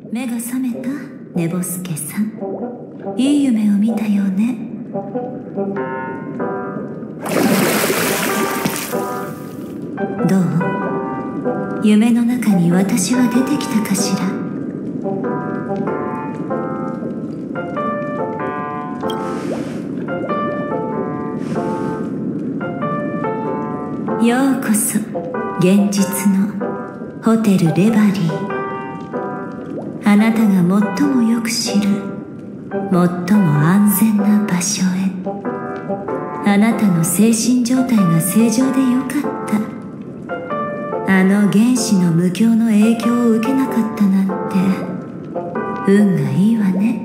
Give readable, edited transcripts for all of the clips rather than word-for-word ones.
目が覚めた寝ぼすけさん。いい夢を見たよね。どう？夢の中に私は出てきたかしら。ようこそ現実のホテルレバリー。あなたが最もよく知る最も安全な場所へ。あなたの精神状態が正常でよかった。あの原子の無境の影響を受けなかったなんて運がいいわね。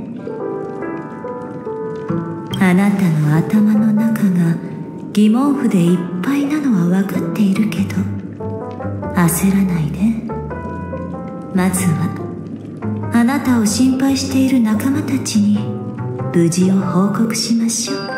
あなたの頭の中が疑問符でいっぱいなのは分かっているけど、焦らないで。まずはあなたを心配している仲間たちに無事を報告しましょう。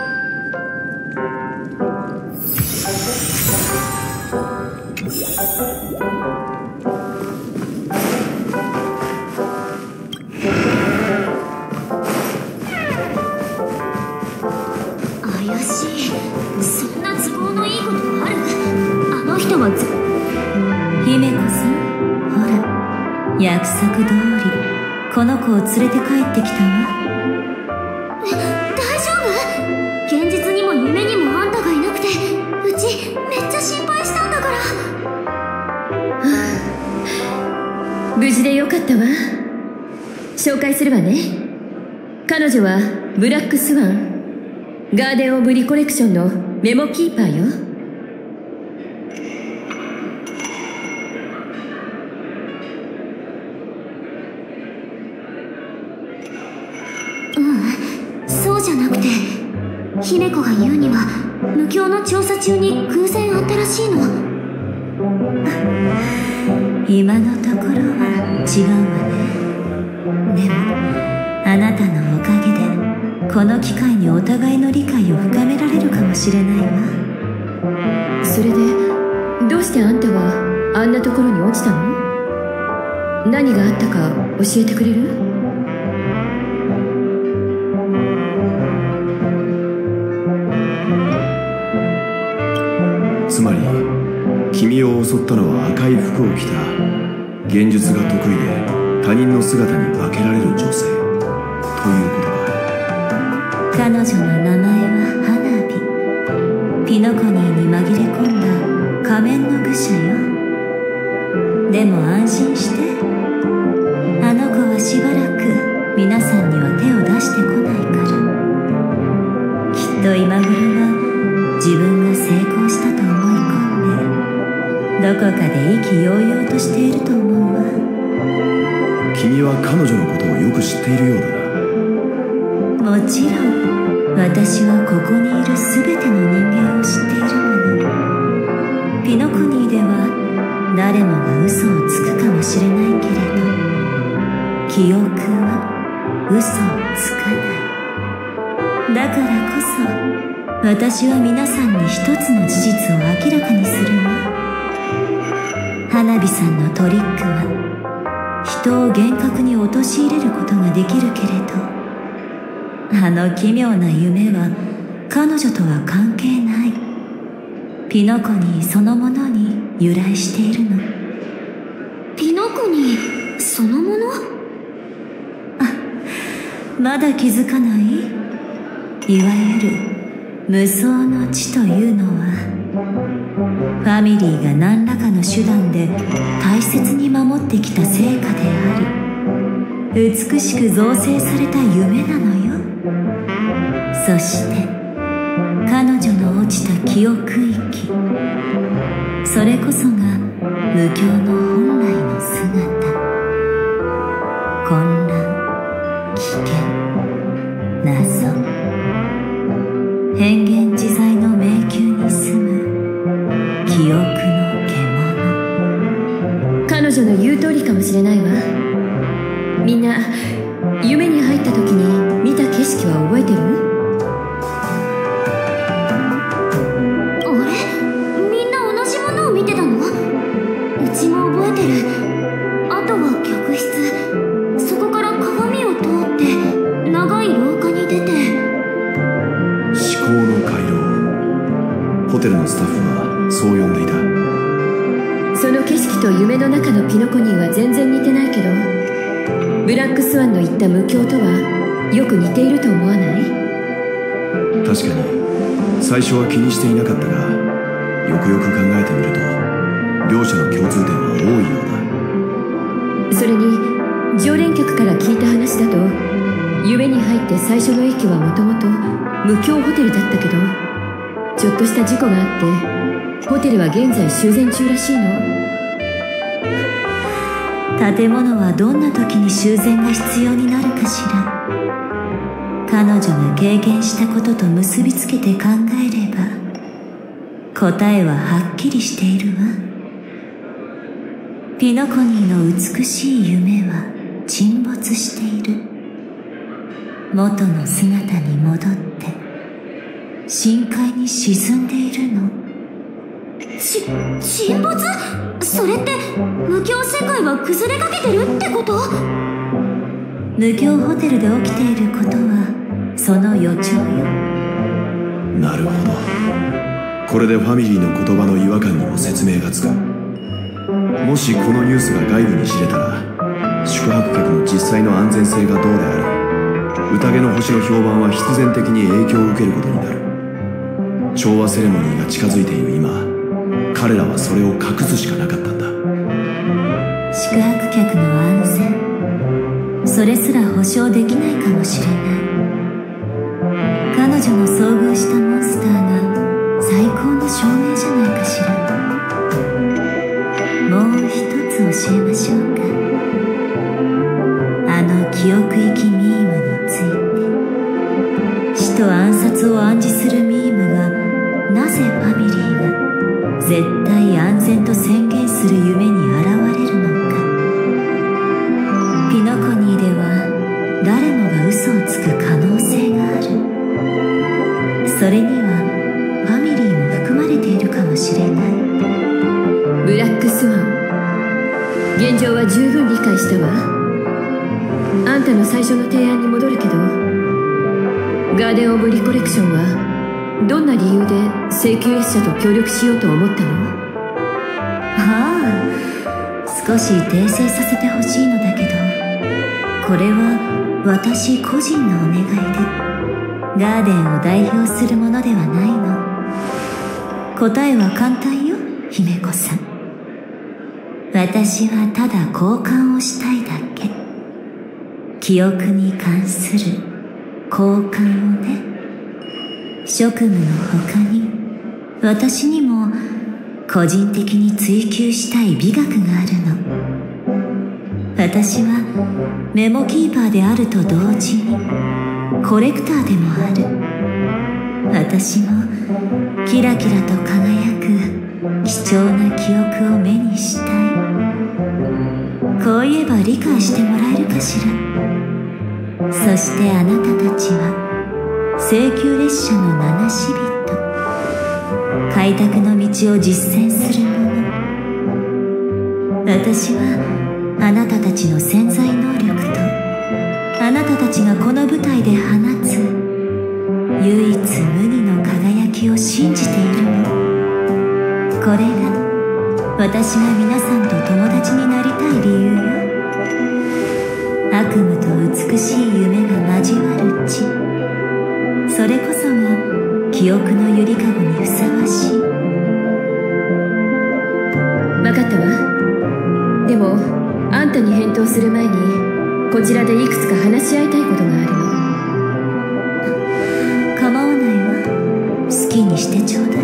怪しい。そんな都合のいいことある？あの人は姫子さん、ほら、約束通りこの子を連れて帰ってきたわ。 大丈夫？現実にも夢にもあんたがいなくて、うちめっちゃ心配したんだから。 無事でよかったわ。紹介するわね。彼女はブラックスワン、ガーデン・オブ・リコレクションのメモキーパーよ。 そうじゃなくて、姫子が言うには無境の調査中に偶然あったらしいの。 今のところは違うわね。でもあなたのおかげでこの機会にお互いの理解を深められるかもしれないわ。 それでどうしてあんたはあんなところに落ちたの？何があったか教えてくれる？ つまり君を襲ったのは赤い服を着た幻術が得意で他人の姿に化けられる女性ということか。 彼女の名前は花火。ピノコニーに紛れ込んだ仮面の愚者よ。でも安心して。あの子はしばらく皆さんには手を出してこないから。きっと今頃は自分が成功したと思い込んでどこかで意気揚々としていると思うわ。 君は彼女のことをよく知っているようだな。 もちろん私はここにいる全ての人間を知っているのに。ピノコニーでは誰もが嘘をつくかもしれないけれど、記憶は嘘をつかない。だからこそ私は皆さんに一つの事実を明らかにするわ。花火さんのトリックは人を幻覚に陥れることができるけれど、あの奇妙な夢は彼女とは関係ない。ピノコニーそのものに由来しているの。 ピノコニーそのもの？ まだ気づかない？いわゆる無双の地というのは、ファミリーが何らかの手段で大切に守ってきた成果であり、美しく造成された夢なのよ。そして彼女の落ちた記憶域、それこそが無境の本来の姿。混乱、危険、謎、変幻自在の迷宮に住む記憶の獣。 彼女の言う通りかもしれないわ。みんな夢に入った時に見た景色は覚えてる？ あれ？みんな同じものを見てたの？うちも覚えてる。あとは客室。そこ中のピノコニーは全然似てないけど、ブラックスワンの言った無境とはよく似ていると思わない？ 確かに最初は気にしていなかったが、よくよく考えてみると両者の共通点は多いようだ。 それに常連客から聞いた話だと、夢に入って最初の駅はもともと無境ホテルだったけど、ちょっとした事故があってホテルは現在修繕中らしいの。 建物はどんな時に修繕が必要になるかしら。彼女が経験したことと結びつけて考えれば答えははっきりしているわ。ピノコニーの美しい夢は沈没している。元の姿に戻って深海に沈んでいるの。 沈没？それって無境世界は崩れかけてるってこと？ 無境ホテルで起きていることはその予兆よ。 なるほど。これでファミリーの言葉の違和感にも説明がつく。もしこのニュースが外部に知れたら、宿泊客の実際の安全性がどうであれ、宴の星の評判は必然的に影響を受けることになる。調和セレモニーが近づいている今、彼らはそれを隠すしかなかったんだ。 宿泊客の安全、それすら保証できないかもしれない。彼女の遭遇したモンスターが最高の証明じゃないかしら。もう一つ教えましょうか。あの記憶域ミームについて。死と暗殺を暗示するミームがなぜファミリーが絶対安全と宣言する夢に現れるのか。ピノコニーでは誰もが嘘をつく可能性がある。それにはファミリーも含まれているかもしれない。 ブラックスワン、現状は十分理解したわ。あんたの最初の提案に戻るけど、ガーデン・オブ・リコレクションはどんな理由で請求列車と協力しようと思ったの？ ああ、少し訂正させてほしいのだけど、これは私個人のお願いで、ガーデンを代表するものではないの。答えは簡単よ、姫子さん。私はただ交換をしたいだけ。記憶に関する交換をね。職務の他に私にも個人的に追求したい美学があるの。私はメモキーパーであると同時にコレクターでもある。私もキラキラと輝く貴重な記憶を目にしたい。こう言えば理解してもらえるかしら。そしてあなたたちは請求列車の七死人、開拓の道を実践する者。私はあなたたちの潜在能力とあなたたちがこの舞台で放つ唯一無二の輝きを信じているの。これが私が皆さんと友達になりたい理由よ。悪夢と美しい夢が交わる地、それこそが記憶のゆりかごにふさわしい。 分かったわ。でもあんたに返答する前にこちらでいくつか話し合いたいことがあるの。 構わないわ。好きにしてちょうだい。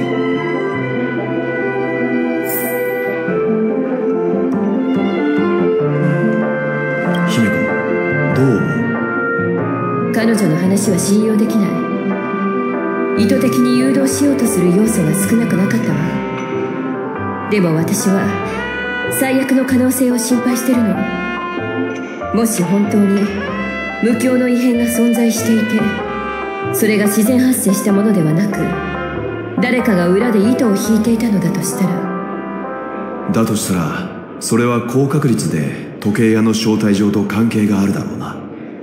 姫子、どう思う？ 彼女の話は信用できない。意図的に誘導しようとする要素が少なくなかったわ。でも私は最悪の可能性を心配してるの。もし本当に無境の異変が存在していて、それが自然発生したものではなく、誰かが裏で糸を引いていたのだとしたら。 それは高確率で時計屋の招待状と関係があるだろうな。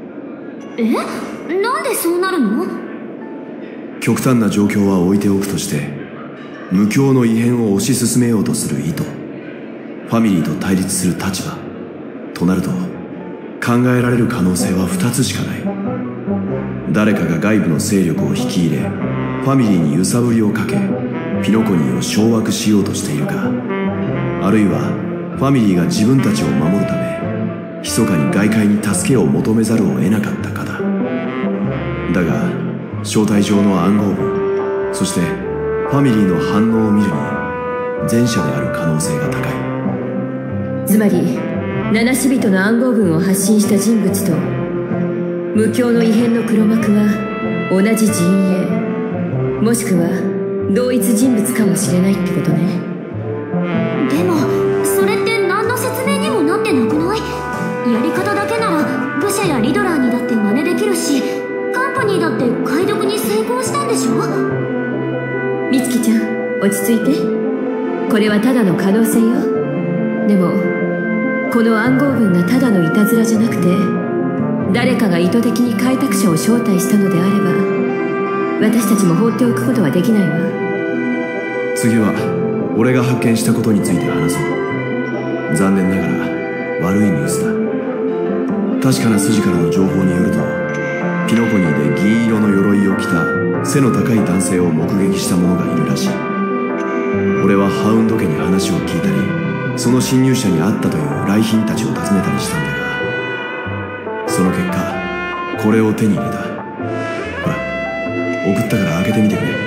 なんでそうなるの？ 極端な状況は置いておくとして、無境の異変を推し進めようとする意図、 ファミリーと対立する立場となると、考えられる可能性は2つしかない。誰かが外部の勢力を引き入れ、ファミリーに揺さぶりをかけ、ピノコニーを掌握しようとしているか、あるいはファミリーが自分たちを守るため密かに外界に助けを求めざるを得なかったかだ。だが招待状の暗号文、そしてファミリーの反応を見るに前者である可能性が高い。 つまり七死人の暗号文を発信した人物と無境の異変の黒幕は同じ陣営、もしくは同一人物かもしれないってことね。 でもそれって何の説明にもなってなくない？やり方だけなら愚者やリドラーにだって真似できるし、カンパニーだって解読に成功したんでしょ？ 美月ちゃん、落ち着いて。これはただの可能性よ。でもこの暗号文がただのいたずらじゃなくて、誰かが意図的に開拓者を招待したのであれば、私たちも放っておくことはできないわ。 次は俺が発見したことについて話そう。残念ながら悪いニュースだ。確かな筋からの情報によると、ピノコニーで銀色の鎧を着た背の高い男性を目撃した者がいるらしい。俺はハウンド家に話を聞いたり、その侵入者に会ったという来賓たちを訪ねたりしたんだが、その結果これを手に入れた。ほら、送ったから開けてみてくれ。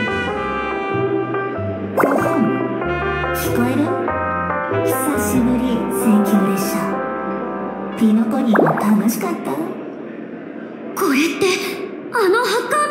聞こえる？久しぶり、戦記列車。ピノコニーは楽しかった？ これってあのハッカー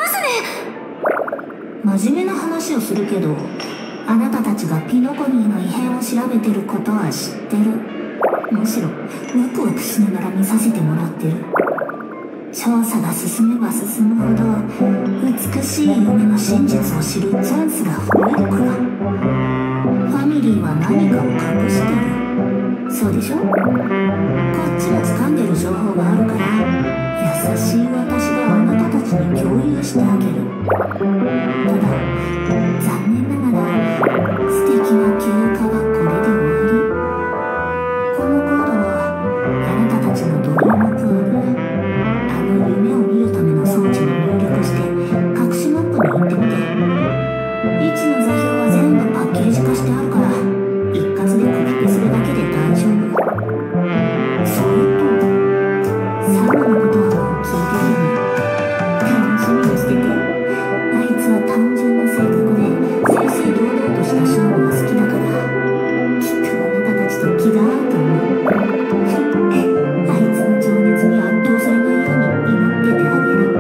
娘。 真面目な話をするけど、あなたたちがピノコニーの異変を調べてることは知ってる。むしろワクワクしながら見させてもらってる。調査が進めば進むほど美しい夢の真実を知るチャンスが増えるから。ファミリーは何かを隠してる。そうでしょ？こっちも掴んでる情報があるから、優しい私であなたたちに共有してあげる。ただ残念ながら素敵な休暇はこれで終わり。このコードはあなたたちのドリームプール、あの夢を見るための装置に入力して隠しマップに行ってみて。位置の座標は全部パッケージ化してあるから、一括でコピペするだけで大丈夫。それとサムのことはもう聞いてるよね。楽しみにしてて。あいつは単純な性格で正々堂々とした勝負が好きだから、きっとあなたたちと気が合うと思う。あいつの情熱に圧倒されないように祈っててあげる。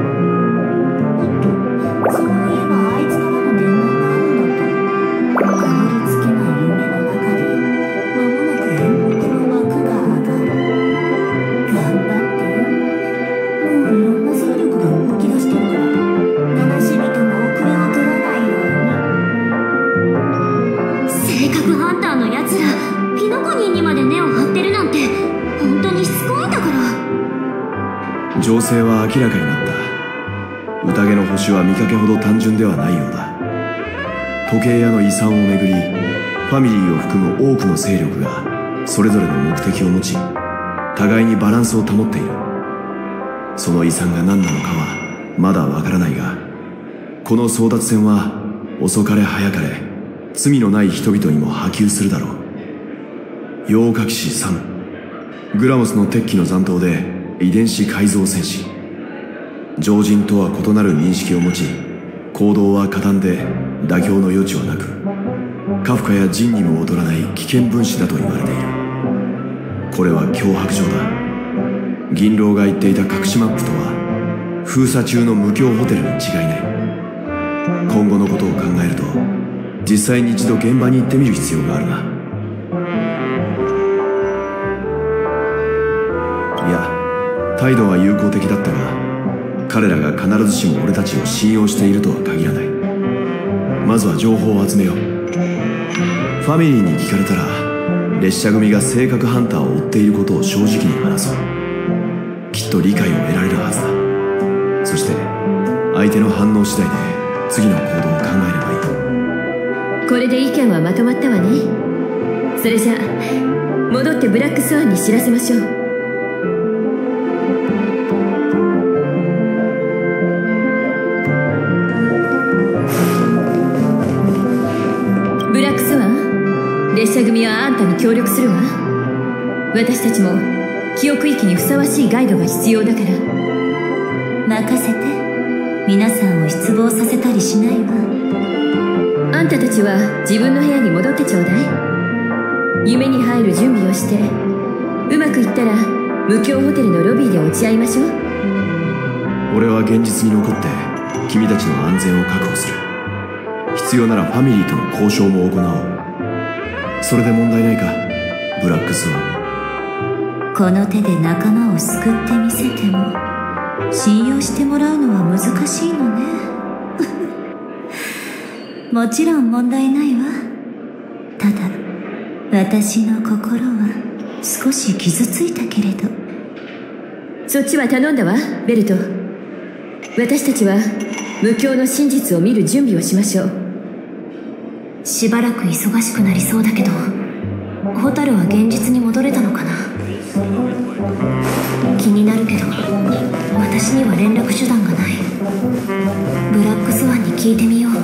そういえばあいつからの伝言があるんだった。たどり着けない夢の中で間もなく演目の幕が上がる。頑張ってよ。もういろんな勢力が動き出してるから、七死人も遅れを取らないように。 性格ハンターのやつらピノコニーにまで根を張ってるなんて本当にしつこいんだから。 情勢は明らかになった。宴の星は見かけほど単純ではないようだ。時計屋の遺産をめぐり、ファミリーを含む多くの勢力がそれぞれの目的を持ち、互いにバランスを保っている。その遺産が何なのかはまだわからないが、この争奪戦は遅かれ早かれ罪のない人々にも波及するだろう。妖火騎士サム、グラモスの鉄器の残党で遺伝子改造戦士。常人とは異なる認識を持ち、行動は果断で妥協の余地はなく、カフカやジンにも劣らない危険分子だと言われている。これは脅迫状だ。銀狼が言っていた隠しマップとは封鎖中の無境ホテルに違いない。今後のことを考えると、実際に一度現場に行ってみる必要があるな。いや、態度は友好的だったが、彼らが必ずしも俺たちを信用しているとは限らない。まずは情報を集めよう。ファミリーに聞かれたら、列車組が性格ハンターを追っていることを正直に話そう。きっと理解を得られるはずだ。そして相手の反応次第で次の行動を考えればいい。 これで意見はまとまったわね。それじゃ戻ってブラックスワンに知らせましょう。ブラックスワン、列車組はあんたに協力するわ。私たちも記憶域にふさわしいガイドが必要だから。 任せて。皆さんを失望させたりしないわ。 あんたたちは自分の部屋に戻ってちょうだい。夢に入る準備をして、うまくいったら無境ホテルのロビーで落ち合いましょう。 俺は現実に残って君たちの安全を確保する。必要ならファミリーとの交渉も行おう。それで問題ないか、ブラックスワン。 この手で仲間を救ってみせても信用してもらうのは難しいのね。もちろん問題ないわ。ただ私の心は少し傷ついたけれど。 そっちは頼んだわ、ベルト。私たちは無境の真実を見る準備をしましょう。 しばらく忙しくなりそうだけど、ホタルは現実に戻れたのかな。気になるけど私には連絡手段がない。ブラックスワンに聞いてみよう。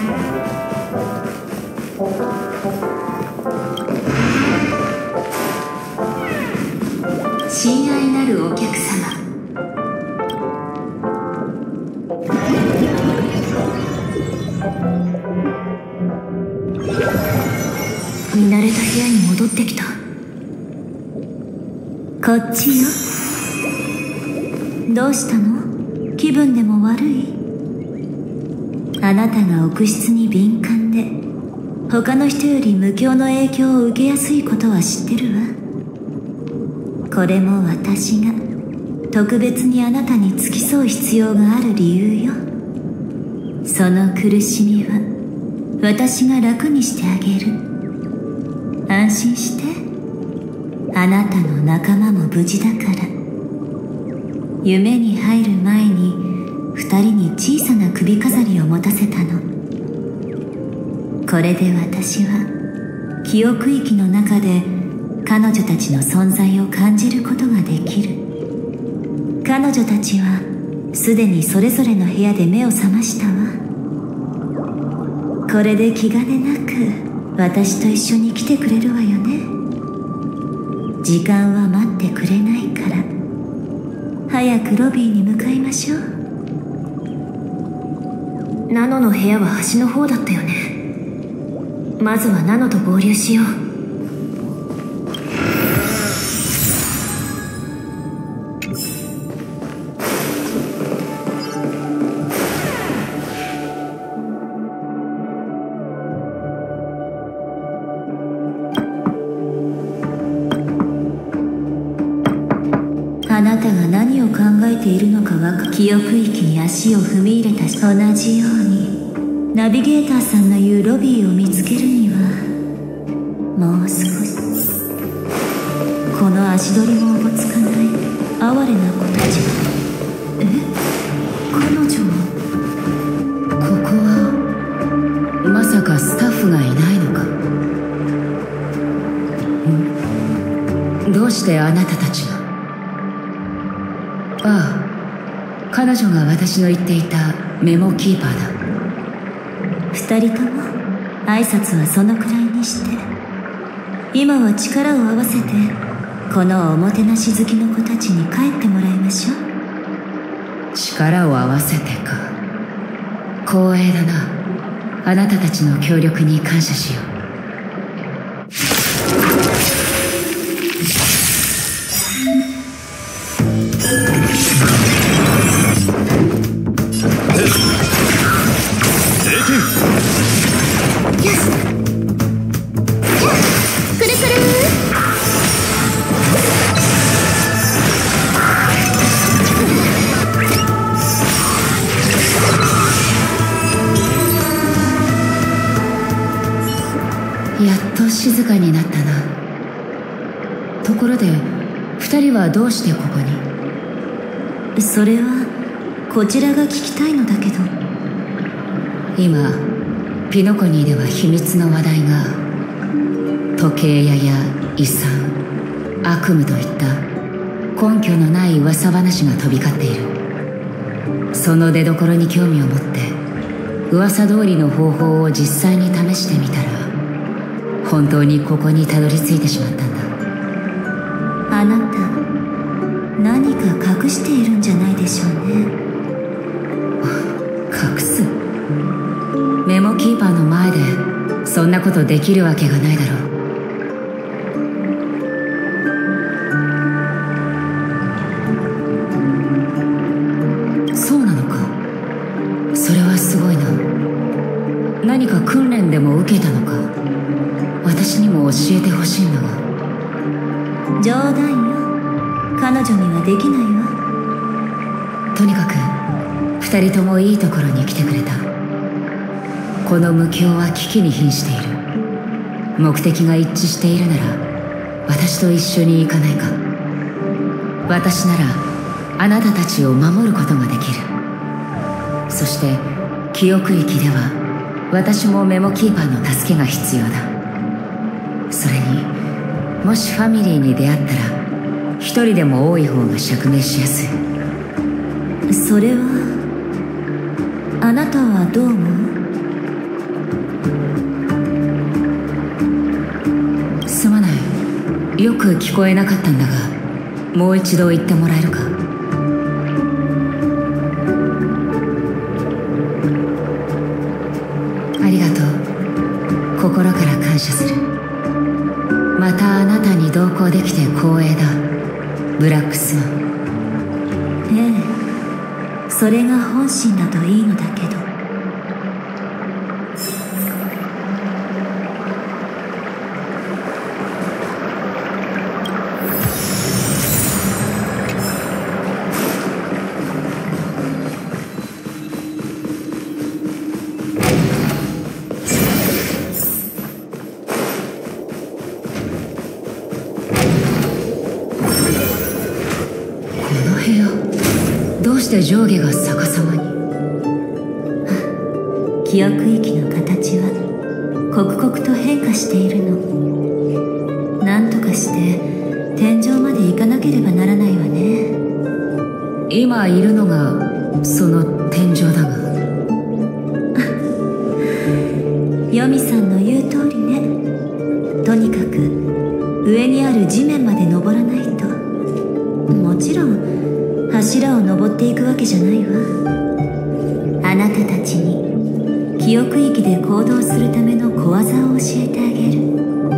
親愛なるお客様、 見慣れた部屋に戻ってきた。 こっちよ。どうしたの？気分でも悪い？あなたが臆失に敏感で他の人より無境の影響を受けやすいことは知ってるわ。これも私が特別にあなたに付き添う必要がある理由よ。その苦しみは私が楽にしてあげる。安心して。あなたの仲間も無事だから。夢に入る前に二人に小さな首飾りを持たせたの。これで私は記憶域の中で彼女たちの存在を感じることができる。彼女たちはすでにそれぞれの部屋で目を覚ましたわ。これで気兼ねなく私と一緒に来てくれるわよね。時間は待ってくれないから、早くロビーに向かいましょう。 ナノの部屋は端の方だったよね。まずはナノと合流しよう。 あなたが何を考えているのか記憶域に足を踏み入れたし、同じようにナビゲーターさんの言うロビーを見つけるにはもう少し。この足取りもおぼつかない哀れな子たちが。彼女はここはまさかスタッフがいないのか。どうしてあなたたちが。ああ、彼女が私の言っていたメモキーパーだ。 二人とも挨拶はそのくらいにして、今は力を合わせてこのおもてなし好きの子たちに帰ってもらいましょう。 力を合わせてか。光栄だな。あなたたちの協力に感謝しよう。やっと静かになったな。ところで二人はどうしてここに。 それはこちらが聞きたいのだけど。 今ピノコニーでは秘密の話題が時計屋や遺産、 悪夢といった根拠のない噂話が飛び交っている。その出どころに興味を持って噂通りの方法を実際に試してみたら、本当にここにたどり着いてしまったんだ。 あなた何か隠しているんじゃないでしょうね。 隠す？メモキーパーの前でそんなことできるわけがないだろう。そうなのか。それはすごいな。何か訓練でも受けたのか。私にも教えてほしいんだが。 冗談よ。彼女にはできないわ。 とにかく二人ともいいところに来てくれた。この無境は危機に瀕している。目的が一致しているなら私と一緒に行かないか。私ならあなたたちを守ることができる。そして記憶域では私もメモキーパーの助けが必要だ。それにもしファミリーに出会ったら一人でも多い方が釈明しやすい。 それはあなたはどう思う？すまない。よく聞こえなかったんだが、もう一度言ってもらえるか？ありがとう。心から感謝する。またあなたに同行できて光栄だ、ブラックスワン。 ええ、それが本心だといいのだけど。 どうして上下が逆さまに？ 記憶域の形は刻々と変化しているの。何とかして天井まで行かなければならないわね。 今いるのがその天井だが。 ヨミさんの言う通りね。とにかく上にある地面まで登らないと。もちろん柱を登っていくわけじゃないわ。あなたたちに記憶域で行動するための小技を教えてあげる。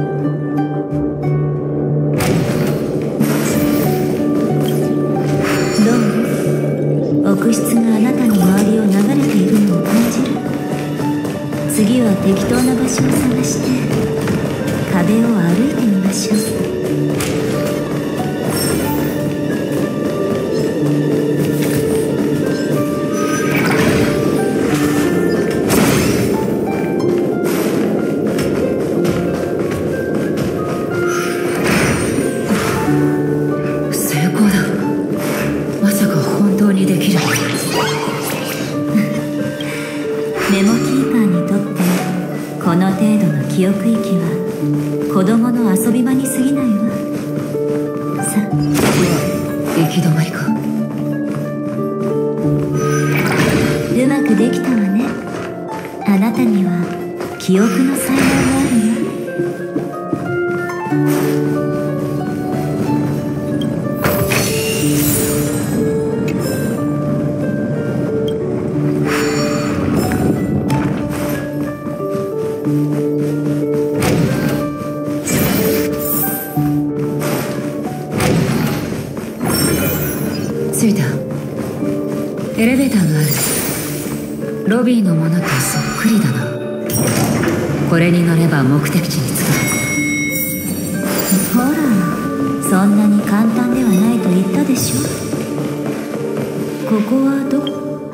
どう？奥室があなたの周りを流れているのを感じる？次は適当な場所を探して壁を歩いてみましょう。この程度の記憶域は子供の遊び場に過ぎないわ。さあ、 行き止まりか。 うまくできたわね。あなたには記憶の才能があるよ。 着いた。エレベーターがある。ロビーのものとそっくりだな。これに乗れば目的地に着く。 ほら、そんなに簡単ではないと言ったでしょ。ここはどこ？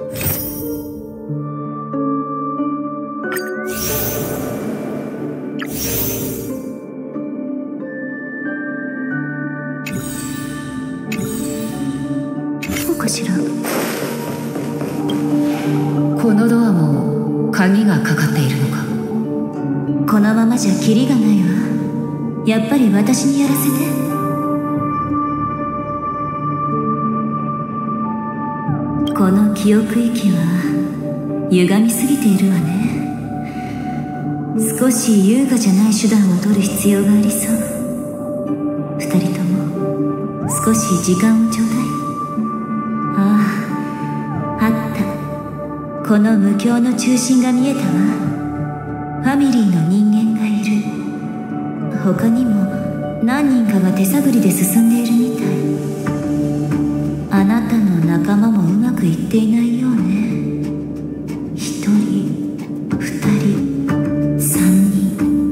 かしら。 このドアも鍵がかかっているのか。 このままじゃキリがないわ。やっぱり私にやらせて。 この記憶域は歪みすぎているわね。少し優雅じゃない手段を取る必要がありそう。二人とも少し時間をちょうだい。あった。この無境の中心が見えたわ。ファミリーの人間がいる。他にも何人かが手探りで進んでいるみたい。あなたの仲間もうまくいっていないようね。一人、二人、三人。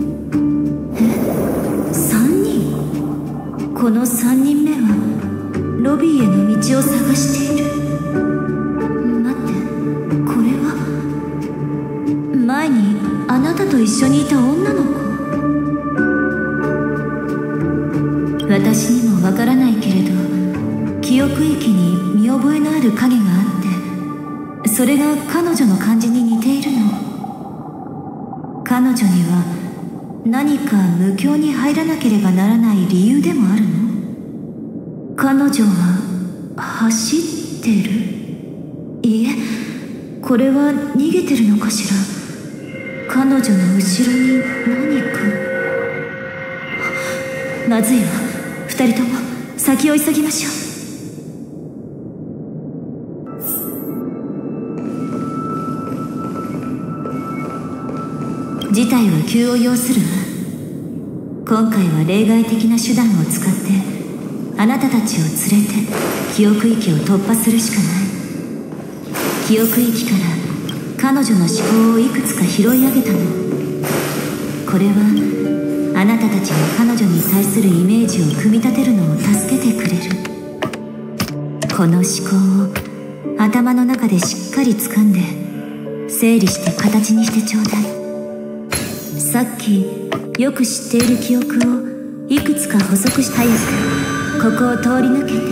三人？この三人目はロビーへの道を探している。待って、これは前にあなたと一緒にいた女の子。私にもわからないけれど、記憶域に見覚えのある影があって、それが彼女の感じに似ているの。彼女には何か無境に入らなければならない理由でもあるの？彼女は走ってる？いえ、これは逃げてるのかしら。彼女の後ろに何か。まずいわ。二人とも先を急ぎましょう。事態は急を要するわ。今回は例外的な手段を使ってあなたたちを連れて記憶域を突破するしかない。記憶域から彼女の思考をいくつか拾い上げたの。これはあなたたちが彼女に対するイメージを組み立てるのを助けてくれる。この思考を頭の中でしっかり掴んで整理して形にしてちょうだい。さっきよく知っている記憶をいくつか補足して早くここを通り抜けて。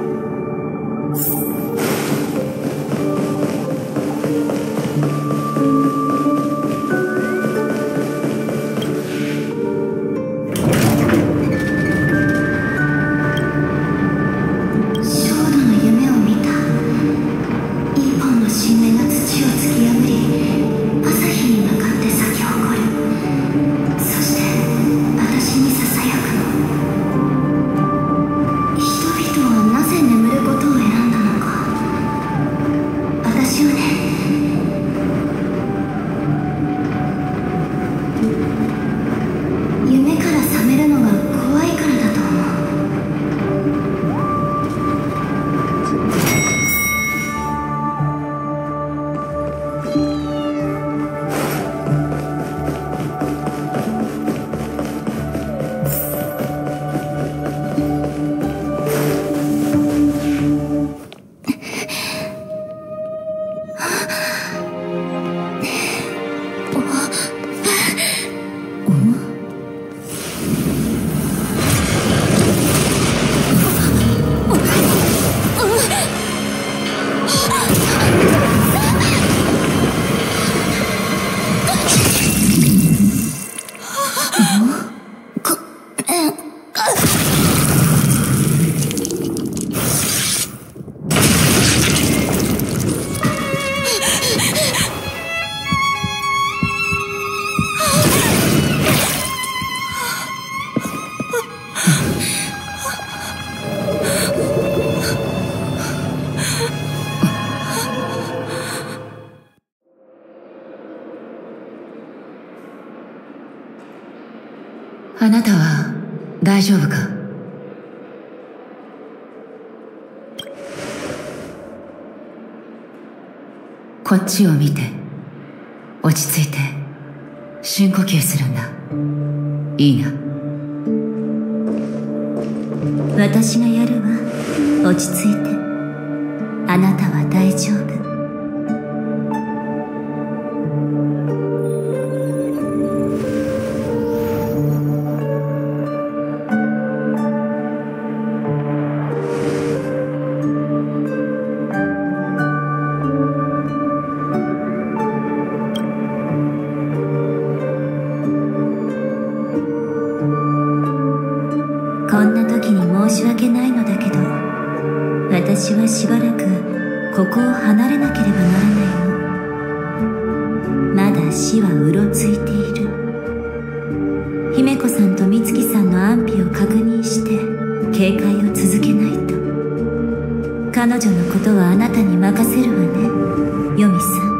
あなたは大丈夫か？こっちを見て、落ち着いて深呼吸するんだ。いいな？ 私がやるわ。落ち着いて。あなたは大丈夫。こんな時に申し訳ないのだけど、私はしばらくここを離れなければならないの。まだ死はうろついている。姫子さんと美月さんの安否を確認して警戒を続けないと。彼女のことはあなたに任せるわね、ヨミさん。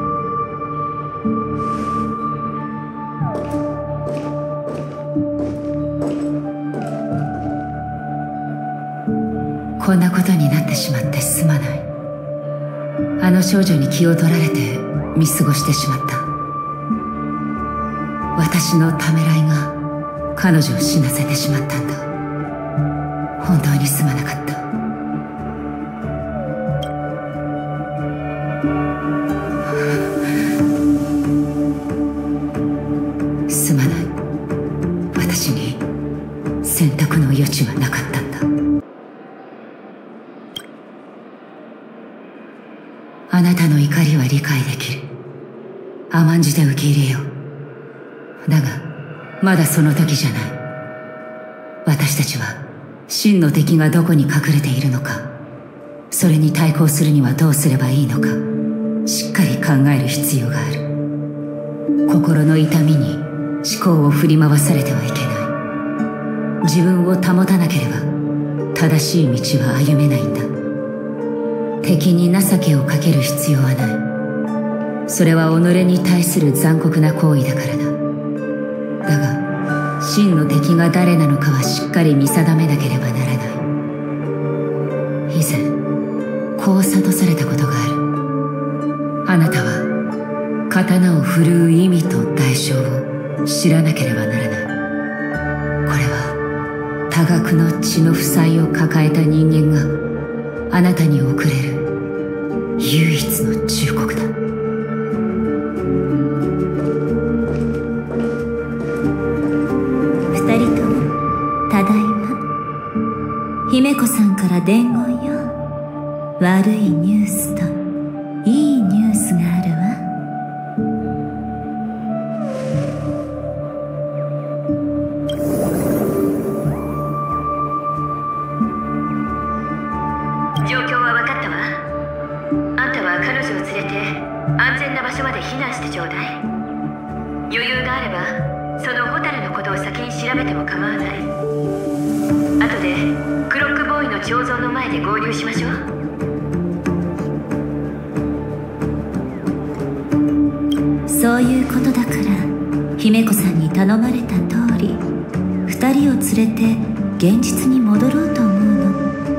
こんなことになってしまってすまない。あの少女に気を取られて見過ごしてしまった。私のためらいが彼女を死なせてしまったんだ。本当にすまなかった。すまない。私に選択の余地はなかったんだ。あなたの怒りは理解できる。甘んじて受け入れよう。だがまだその時じゃない。私たちは真の敵がどこに隠れているのか、それに対抗するにはどうすればいいのか、しっかり考える必要がある。心の痛みに思考を振り回されてはいけない。自分を保たなければ正しい道は歩めないんだ。敵に情けをかける必要はない。それは己に対する残酷な行為だからだ。だが真の敵が誰なのかはしっかり見定めなければならない。以前こう諭されたことがある。あなたは刀を振るう意味と代償を知らなければならない。これは多額の血の負債を抱えた人間があなたに送れる唯一の忠告だ。 二人ともただいま。姫子さんから伝言よ。悪いニュースといいニュースがあるわ。 状況は分かったわ。あんたは彼女を連れて安全な場所まで避難してちょうだい。余裕があればそのホタルのことを先に調べても構わない。後でクロックボーイの彫像の前で合流しましょう。 そういうことだから姫子さんに頼まれた通り二人を連れて現実に戻ろうと思うの。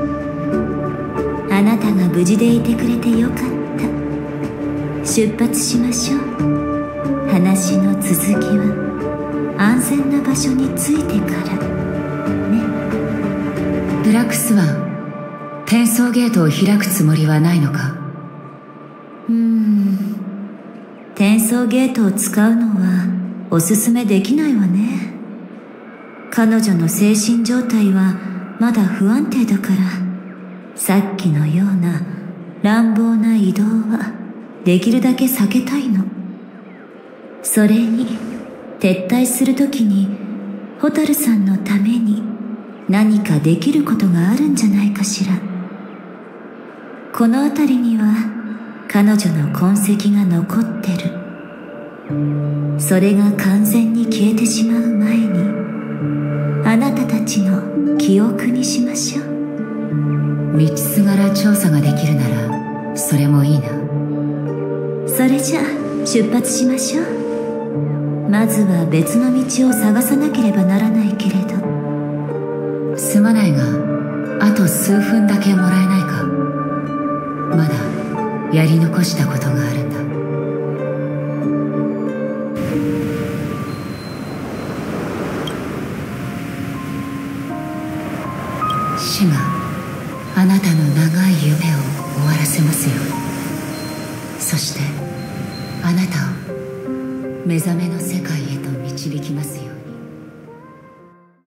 あなたが無事でいてくれてよかった。出発しましょう。話の続きは安全な場所に着いてからね。 ブラックスワン、転送ゲートを開くつもりはないのか？ 転送ゲートを使うのはおすすめできないわね。彼女の精神状態はまだ不安定だから、さっきのような乱暴な移動はできるだけ避けたいの。それに撤退するときに蛍さんのために何かできることがあるんじゃないかしら。この辺りには彼女の痕跡が残ってる。それが完全に消えてしまう前にあなたたちの記憶にしましょう。 道すがら調査ができるならそれもいいな。 それじゃ出発しましょう。まずは別の道を探さなければならないけれど。 すまないがあと数分だけもらえないか。まだやり残したことがあるんだ。死があなたの長い夢を終わらせますように。そしてあなたを目覚めの世界へと導きます。